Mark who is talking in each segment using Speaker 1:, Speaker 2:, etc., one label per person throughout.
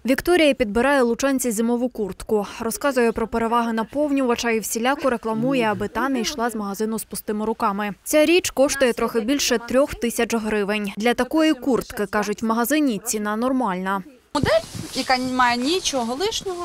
Speaker 1: Вікторія підбирає лучанці зимову куртку. Розказує про переваги наповнювача і всіляко рекламує, аби та не йшла з магазину з пустими руками. Ця річ коштує трохи більше 3000 гривень. Для такої куртки, кажуть в магазині, ціна нормальна.
Speaker 2: Модель, яка не має нічого лишнього.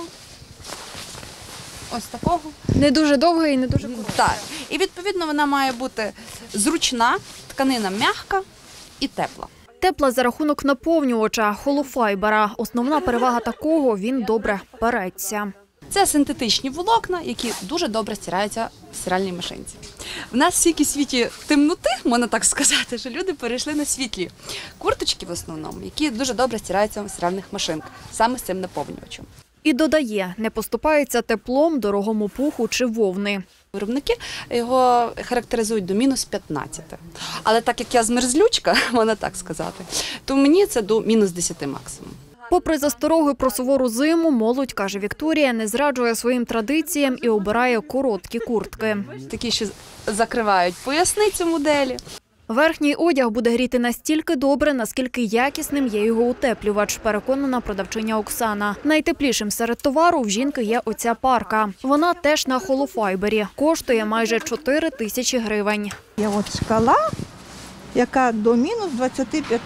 Speaker 2: Ось такого.
Speaker 1: Не дуже довга і не дуже коротка.
Speaker 2: Так. І відповідно вона має бути зручна, тканина м'яка і тепла.
Speaker 1: Тепла за рахунок наповнювача – холофайбера. Основна перевага такого – він добре переться.
Speaker 2: Це синтетичні волокна, які дуже добре стираються в стиральній машинці. В нас стільки світі темноти, можна так сказати, що люди перейшли на світлі курточки в основному, які дуже добре стираються в стиральних машинках, саме з цим наповнювачем.
Speaker 1: І додає, не поступається теплом дорогому пуху чи вовни.
Speaker 2: Виробники його характеризують до мінус 15. Але так як я змерзлючка, можна так сказати, то мені це до мінус 10 максимум.
Speaker 1: Попри застороги про сувору зиму, молодь, каже Вікторія, не зраджує своїм традиціям і обирає короткі куртки.
Speaker 2: Такі, що закривають поясницю моделі.
Speaker 1: Верхній одяг буде гріти настільки добре, наскільки якісним є його утеплювач, переконана продавчиня Оксана. Найтеплішим серед товару в жінки є оця парка. Вона теж на холофайбері. Коштує майже 4000 гривень.
Speaker 3: Є от шкала, яка до мінус 25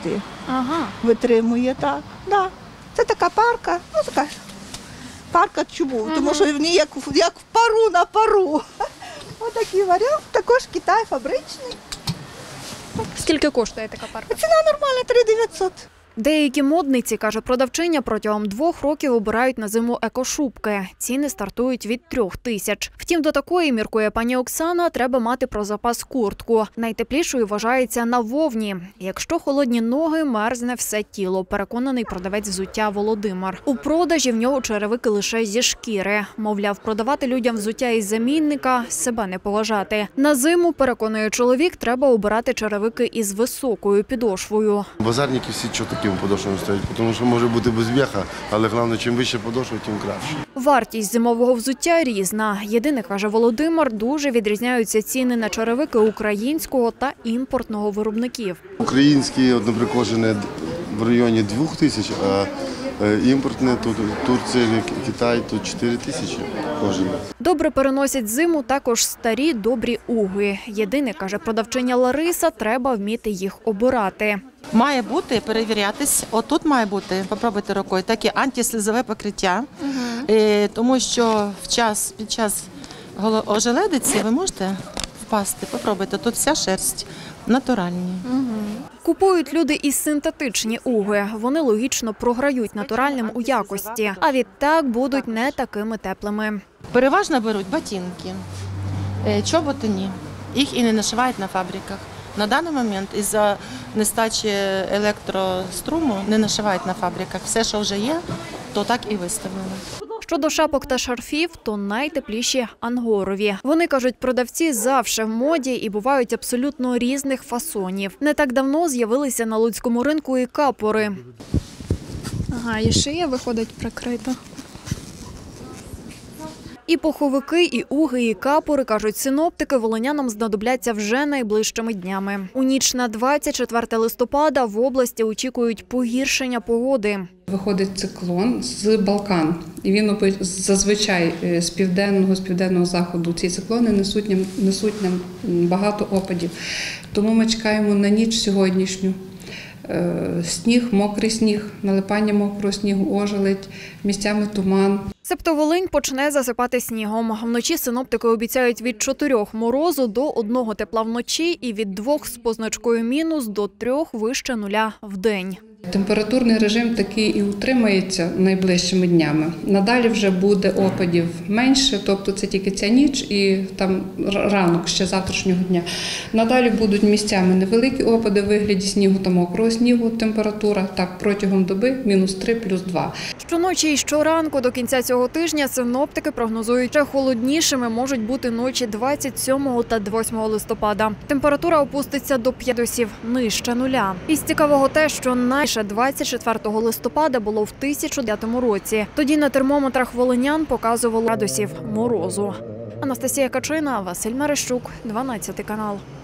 Speaker 3: витримує. Так. Да. Це така парка, ну така парка чому, тому що в ній як в пару на пару. Ось такий варіант, також Китай фабричний.
Speaker 1: Скільки коштує така парка?
Speaker 3: Ціна нормальна, 3900.
Speaker 1: Деякі модниці, каже продавчиня, протягом 2 років обирають на зиму екошубки. Ціни стартують від 3000. Втім, до такої, міркує пані Оксана, треба мати про запас куртку. Найтеплішою вважається на вовні. Якщо холодні ноги, мерзне все тіло, переконаний продавець взуття Володимир. У продажі в нього черевики лише зі шкіри. Мовляв, продавати людям взуття із замінника – себе не поважати. На зиму, переконує чоловік, треба обирати черевики із високою підошвою.
Speaker 4: Базарники всі чого такими подошвами стоять, тому що може бути без в'яха, але головне, чим вище подошва, тим краще.
Speaker 1: Вартість зимового взуття різна. Єдине, каже Володимир, дуже відрізняються ціни на черевики українського та імпортного виробників.
Speaker 4: Українські, наприклад, кожен в районі 2000, а імпортне тут Турція, Китай, тут 4000 кожен.
Speaker 1: Добре переносять зиму також старі добрі уги. Єдине, каже продавчиня Лариса, треба вміти їх обирати.
Speaker 5: Має бути, перевірятись, отут має бути, попробуйте рукою, таке антислизове покриття, тому що під час ожеледиці ви можете впасти, попробуйте, тут вся шерсть натуральні.
Speaker 1: Купують люди і синтетичні уги. Вони логічно програють натуральним у якості, а відтак будуть не такими теплими.
Speaker 5: Переважно беруть ботинки, чоботи ні, їх і не нашивають на фабриках. На даний момент із-за нестачі електроструму не нашивають на фабриках. Все, що вже є, то так і виставили.
Speaker 1: Щодо шапок та шарфів, то найтепліші ангорові. Вони, кажуть, продавці завжди в моді і бувають абсолютно різних фасонів. Не так давно з'явилися на луцькому ринку і капори.
Speaker 6: Ага, і шия виходить прикрита.
Speaker 1: І пуховики, і уги, і капори, кажуть синоптики, волинянам знадобляться вже найближчими днями. У ніч на 24 листопада в області очікують погіршення погоди.
Speaker 7: Виходить циклон з Балкан, і він зазвичай з південного заходу ці циклони несуть нам багато опадів. Тому ми чекаємо на ніч сьогоднішню. Сніг, мокрий сніг, налипання мокрого снігу, ожеледь, місцями туман.
Speaker 1: Себто Волинь почне засипати снігом. Вночі синоптики обіцяють від 4 морозу до 1 тепла вночі і від 2 з позначкою мінус до 3 вище нуля вдень.
Speaker 7: Температурний режим такий і утримається найближчими днями. Надалі вже буде опадів менше, тобто це тільки ця ніч і там ранок ще завтрашнього дня. Надалі будуть місцями невеликі опади в вигляді снігу та мокрого снігу, температура так протягом доби -3, +2.
Speaker 1: Щоночі і щоранку до кінця цього тижня синоптики прогнозують, що холоднішими можуть бути ночі 27 та 8 листопада. Температура опуститься до 5 градусів нижче нуля. Із цікавого те, що найбільше 24 листопада було в 1009 році. Тоді на термометрах волинян показувало градусів морозу. Анастасія Качина, Василь Мерещук, 12 канал.